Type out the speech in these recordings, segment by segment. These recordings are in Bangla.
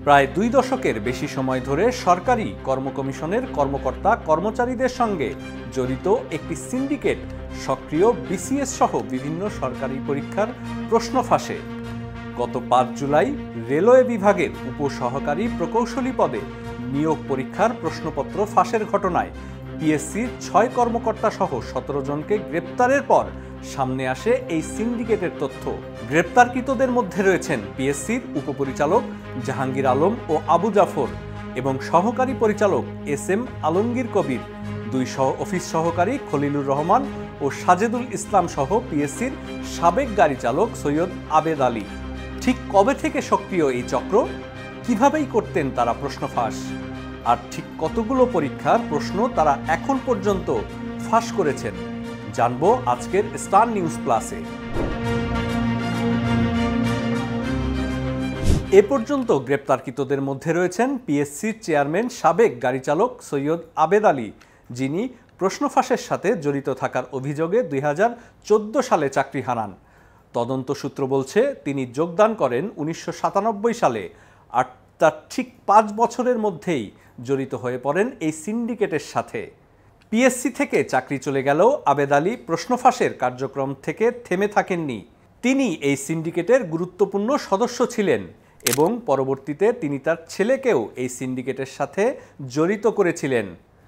প্রায় 2 দশকের বেশি সময় ধরে সরকারি কর্মকমিশনের কর্মকর্তা কর্মচারীদের সঙ্গে জড়িত একটি সিন্ডিকেট সক্রিয় বিসিএস সহ বিভিন্ন সরকারি পরীক্ষার প্রশ্ন ফাঁসে। গত 5 জুলাই রেলওয়ে বিভাগের উপসহকারী প্রকৌশলী পদে নিয়োগ পরীক্ষার প্রশ্নপত্র ফাঁসের ঘটনায় পিএসসির 6 কর্মকর্তা সহ 17 জনকে গ্রেপ্তারের পর সামনে আসে এই সিন্ডিকেটের তথ্য। গ্রেপ্তারকৃতদের মধ্যে রয়েছেন পিএসসির উপপরিচালক জাহাঙ্গীর আলম ও আবু জাফর এবং সহকারী পরিচালক এস.এম. আলমগীর কবির, 2 অফিস সহকারী খলিলুর রহমান ও সাজেদুল ইসলাম সহ পিএসসির সাবেক গাড়ি চালক সৈয়দ আবেদ আলী। ঠিক কবে থেকে সক্রিয় এই চক্র, কিভাবেই করতেন তারা প্রশ্ন ফাঁস, আর ঠিক কতগুলো পরীক্ষার প্রশ্ন তারা এখন পর্যন্ত ফাঁস করেছেন, জানবো আজকের স্টার নিউজ প্লাসে। এ পর্যন্ত গ্রেপ্তারকৃতদের মধ্যে রয়েছেন পিএসসির চেয়ারম্যান সাবেক গাড়ি চালক সৈয়দ আবেদ আলী, যিনি প্রশ্ন ফাঁসের সাথে জড়িত থাকার অভিযোগে 2014 সালে চাকরি হারান। তদন্ত সূত্র বলছে তিনি যোগদান করেন 1997 সালে, আর তার ঠিক 5 বছরের মধ্যেই জড়িত হয়ে পড়েন এই সিন্ডিকেটের সাথে। পিএসসি থেকে চাকরি চলে গেলেও আবেদ আলী প্রশ্ন ফাঁসের কার্যক্রম থেকে থেমে থাকেননি। তিনি এই সিন্ডিকেটের গুরুত্বপূর্ণ সদস্য ছিলেন এবং পরবর্তীতে তিনি তার ছেলেকেও এই সিন্ডিকেটের সাথে জড়িত করেছিলেন।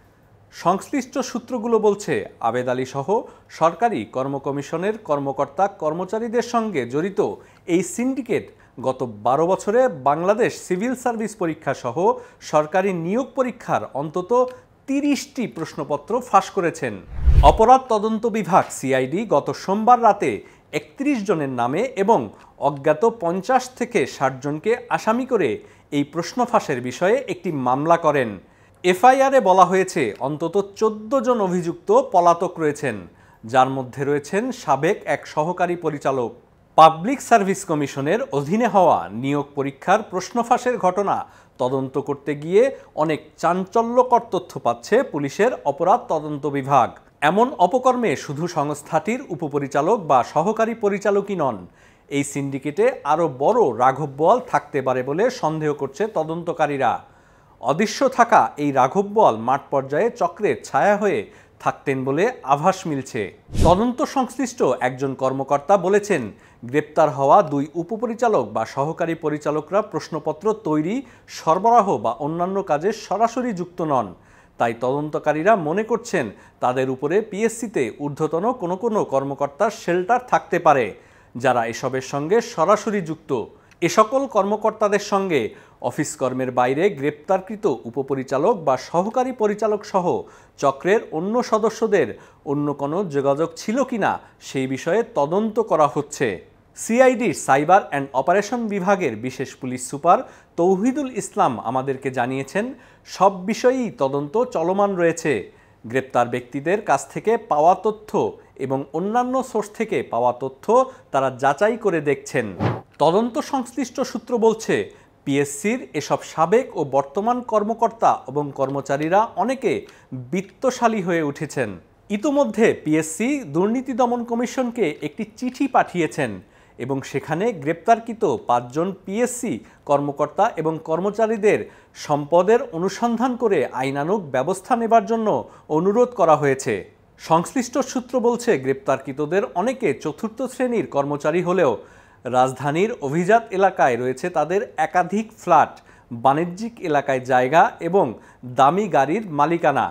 সংশ্লিষ্ট সূত্রগুলো বলছে আবেদ আলী সহ সরকারি কর্মকমিশনের কর্মকর্তা কর্মচারীদের সঙ্গে জড়িত এই সিন্ডিকেট গত 12 বছরে বাংলাদেশ সিভিল সার্ভিস পরীক্ষা সহ সরকারি নিয়োগ পরীক্ষার অন্তত 30টি প্রশ্নপত্র ফাঁস করেছেন। অপরাধ তদন্ত বিভাগ সিআইডি গত সোমবার রাতে 31 জনের নামে এবং অজ্ঞাত 50 থেকে 60 জনকে আসামি করে এই প্রশ্ন ফাঁসের বিষয়ে একটি মামলা করেন। এফআইআরে বলা হয়েছে অন্তত 14 জন অভিযুক্ত পলাতক রয়েছেন, যার মধ্যে রয়েছেন সাবেক এক সহকারী পরিচালক। পাবলিক সার্ভিস কমিশনের অধীনে হওয়া নিয়োগ পরীক্ষার প্রশ্ন ফাঁসের ঘটনা তদন্ত করতে গিয়ে অনেক চাঞ্চল্যকর তথ্য পাচ্ছে পুলিশের অপরাধ তদন্ত বিভাগ। এমন অপকর্মে শুধু সংস্থাটির উপপরিচালক বা সহকারী পরিচালকই নন, এই সিন্ডিকেটে আরও বড় রাঘব বোয়াল থাকতে পারে বলে সন্দেহ করছে তদন্তকারীরা। অদৃশ্য থাকা এই রাঘব বোয়াল মাঠ পর্যায়ে চক্রের ছায়া হয়ে থাকতেন বলে আভাস মিলছে। তদন্ত সংশ্লিষ্ট একজন কর্মকর্তা বলেছেন, গ্রেপ্তার হওয়া 2 উপপরিচালক বা সহকারী পরিচালকরা প্রশ্নপত্র তৈরি, সরবরাহ বা অন্যান্য কাজে সরাসরি যুক্ত নন। তাই তদন্তকারীরা মনে করছেন তাদের উপরে পিএসসিতে ঊর্ধ্বতন কোনো কর্মকর্তার শেল্টার থাকতে পারে, যারা এসবের সঙ্গে সরাসরি যুক্ত। এ সকল কর্মকর্তাদের সঙ্গে অফিস কর্মের বাইরে গ্রেপ্তারকৃত উপপরিচালক বা সহকারী পরিচালক সহ চক্রের অন্য সদস্যদের অন্য কোনো যোগাযোগ ছিল কিনা সেই বিষয়ে তদন্ত করা হচ্ছে। সিআইডির সাইবার অ্যান্ড অপারেশন বিভাগের বিশেষ পুলিশ সুপার তৌহিদুল ইসলাম আমাদেরকে জানিয়েছেন, সব বিষয়েই তদন্ত চলমান রয়েছে। গ্রেপ্তার ব্যক্তিদের কাছ থেকে পাওয়া তথ্য এবং অন্যান্য সোর্স থেকে পাওয়া তথ্য তারা যাচাই করে দেখছেন। তদন্ত সংশ্লিষ্ট সূত্র বলছে, পিএসসির এসব সাবেক ও বর্তমান কর্মকর্তা এবং কর্মচারীরা অনেকে বিত্তশালী হয়ে উঠেছেন। ইতোমধ্যে পিএসসি দুর্নীতি দমন কমিশনকে একটি চিঠি পাঠিয়েছেন এবং সেখানে গ্রেপ্তারকৃত 5 জন পিএসসি কর্মকর্তা এবং কর্মচারীদের সম্পদের অনুসন্ধান করে আইনানুগ ব্যবস্থা নেবার জন্য অনুরোধ করা হয়েছে। সংশ্লিষ্ট সূত্র বলছে, গ্রেপ্তারকৃতদের অনেকে 4র্থ শ্রেণীর কর্মচারী হলেও রাজধানীর অভিজাত এলাকায় রয়েছে তাদের একাধিক ফ্ল্যাট, বাণিজ্যিক এলাকায় জায়গা এবং দামি গাড়ির মালিকানা।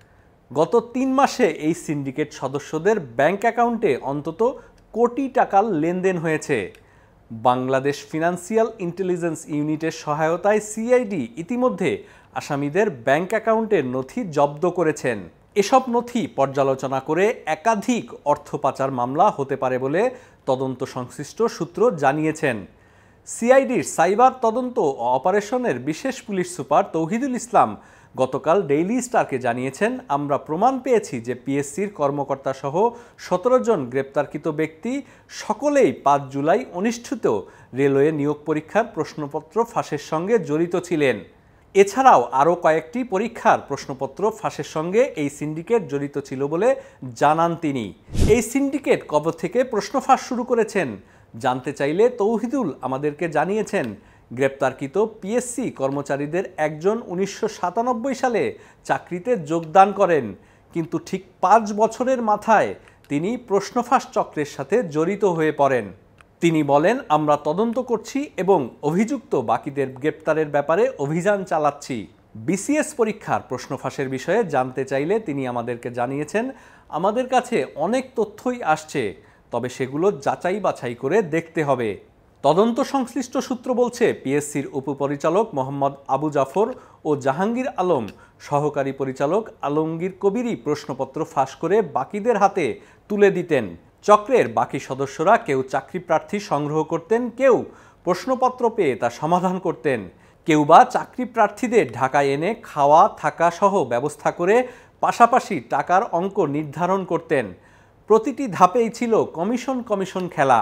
গত 3 মাসে এই সিন্ডিকেট সদস্যদের ব্যাংক অ্যাকাউন্টে অন্তত কোটি টাকার লেনদেন হয়েছে। বাংলাদেশ ফিনান্সিয়াল ইন্টেলিজেন্স ইউনিটের সহায়তায় সিআইডি ইতিমধ্যে আসামিদের ব্যাংক অ্যাকাউন্টের নথি জব্দ করেছেন। এসব নথি পর্যালোচনা করে একাধিক অর্থ পাচার মামলা হতে পারে বলে তদন্ত সংশ্লিষ্ট সূত্র জানিয়েছেন। সিআইডির সাইবার তদন্ত ও অপারেশনের বিশেষ পুলিশ সুপার তৌহিদুল ইসলাম গতকাল ডেইলি স্টারকে জানিয়েছেন, আমরা প্রমাণ পেয়েছি যে পিএসসির কর্মকর্তা সহ 17 জন গ্রেপ্তারকৃত ব্যক্তি সকলেই 5 জুলাই অনুষ্ঠিত রেলওয়ে নিয়োগ পরীক্ষার প্রশ্নপত্র ফাঁসের সঙ্গে জড়িত ছিলেন। এছাড়াও আরও কয়েকটি পরীক্ষার প্রশ্নপত্র ফাঁসের সঙ্গে এই সিন্ডিকেট জড়িত ছিল বলে জানান তিনি। এই সিন্ডিকেট কবে থেকে প্রশ্ন ফাঁস শুরু করেছেন জানতে চাইলে তৌহিদুল আমাদেরকে জানিয়েছেন, গ্রেপ্তারকৃত পিএসসি কর্মচারীদের একজন 1997 সালে চাকরিতে যোগদান করেন, কিন্তু ঠিক 5 বছরের মাথায় তিনি প্রশ্নফাঁস চক্রের সাথে জড়িত হয়ে পড়েন। তিনি বলেন, আমরা তদন্ত করছি এবং অভিযুক্ত বাকিদের গ্রেপ্তারের ব্যাপারে অভিযান চালাচ্ছি। বিসিএস পরীক্ষার প্রশ্নফাঁসের বিষয়ে জানতে চাইলে তিনি আমাদেরকে জানিয়েছেন, আমাদের কাছে অনেক তথ্যই আসছে, তবে সেগুলো যাচাই বাছাই করে দেখতে হবে। তদন্ত সংশ্লিষ্ট সূত্র বলছে, পিএসসির উপপরিচালক মোহাম্মদ আবু জাফর ও জাহাঙ্গীর আলম সহকারী পরিচালক আলমগীর কবিরই প্রশ্নপত্র ফাঁস করে বাকিদের হাতে তুলে দিতেন। চক্রের বাকি সদস্যরা কেউ চাকরি প্রার্থী সংগ্রহ করতেন, কেউ প্রশ্নপত্র পেয়ে তা সমাধান করতেন, কেউ বা চাকরি প্রার্থীদের ঢাকায় এনে খাওয়া থাকা সহ ব্যবস্থা করে পাশাপাশি টাকার অঙ্ক নির্ধারণ করতেন। প্রতিটি ধাপেই ছিল কমিশন খেলা।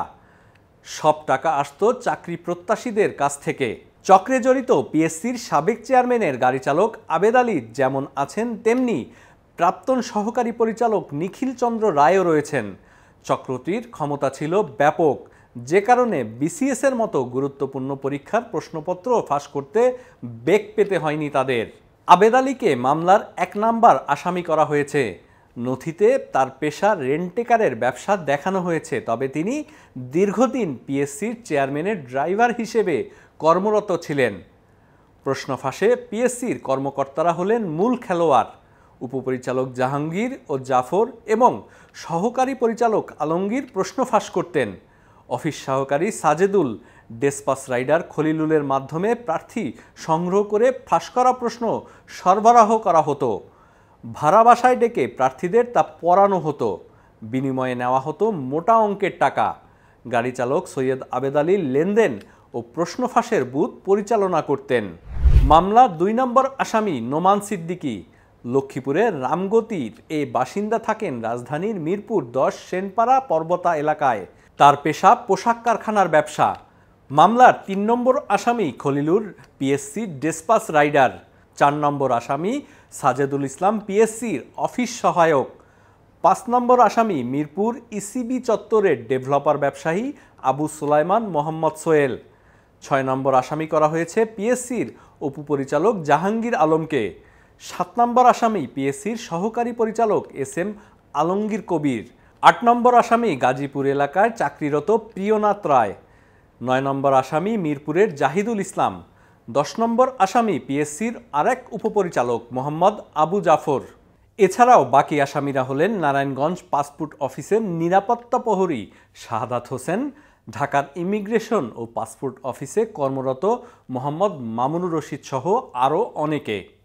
সব টাকা আসতো চাকরি প্রত্যাশীদের কাছ থেকে। চক্রে জড়িত পিএসসির সাবেক চেয়ারম্যানের গাড়ি চালক আবেদ আলী যেমন আছেন, তেমনি প্রাক্তন সহকারী পরিচালক নিখিল চন্দ্র রায়ও রয়েছেন। চক্রটির ক্ষমতা ছিল ব্যাপক, যে কারণে বিসিএসের মতো গুরুত্বপূর্ণ পরীক্ষার প্রশ্নপত্র ফাঁস করতে বেগ পেতে হয়নি তাদের। আবেদ আলীকে মামলার 1 নাম্বার আসামি করা হয়েছে। নথিতে তার পেশা রেন্টেকারের ব্যবসা দেখানো হয়েছে, তবে তিনি দীর্ঘদিন পিএসসির চেয়ারম্যানের ড্রাইভার হিসেবে কর্মরত ছিলেন। প্রশ্ন ফাঁসে পিএসসির কর্মকর্তারা হলেন মূল খেলোয়াড়। উপপরিচালক জাহাঙ্গীর ও জাফর এবং সহকারী পরিচালক আলমগীর প্রশ্ন ফাঁস করতেন। অফিস সহকারী সাজেদুল ডেসপাস রাইডার খলিলুলের মাধ্যমে প্রার্থী সংগ্রহ করে ফাঁস করা প্রশ্ন সরবরাহ করা হতো। ভাড়া বাসায় ডেকে প্রার্থীদের তা পড়ানো হতো। বিনিময়ে নেওয়া হতো মোটা অঙ্কের টাকা। গাড়ি চালক সৈয়দ আবেদ আলীর লেনদেন ও প্রশ্ন ফাঁসের বুথ পরিচালনা করতেন। মামলার 2 নম্বর আসামি নোমান সিদ্দিকী লক্ষ্মীপুরের রামগতির বাসিন্দা, থাকেন রাজধানীর মিরপুর 10 সেনপাড়া পর্বতা এলাকায়। তার পেশা পোশাক কারখানার ব্যবসা। মামলার 3 নম্বর আসামি খলিলুর পিএসসি ডেসপাস রাইডার। 4 নম্বর আসামি সাজেদুল ইসলাম পিএসসির অফিস সহায়ক। 5 নম্বর আসামি মিরপুর ইসিবি চত্বরের ডেভেলপার ব্যবসায়ী আবু সুলাইমান মোহাম্মদ সোহেল। 6 নম্বর আসামি করা হয়েছে পিএসসির উপপরিচালক জাহাঙ্গীর আলমকে। 7 নম্বর আসামি পিএসসির সহকারী পরিচালক এসএম আলমগীর কবির। 8 নম্বর আসামি গাজীপুর এলাকায় চাকরিরত প্রিয়নাথ রায়। 9 নম্বর আসামি মিরপুরের জাহিদুল ইসলাম। 10 নম্বর আসামি পিএসসির আরেক উপপরিচালক মোহাম্মদ আবু জাফর। এছাড়াও বাকি আসামিরা হলেন নারায়ণগঞ্জ পাসপোর্ট অফিসের নিরাপত্তা প্রহরী শাহাদাত হোসেন, ঢাকার ইমিগ্রেশন ও পাসপোর্ট অফিসে কর্মরত মোহাম্মদ মামুনুর রশিদ সহ আরও অনেকে।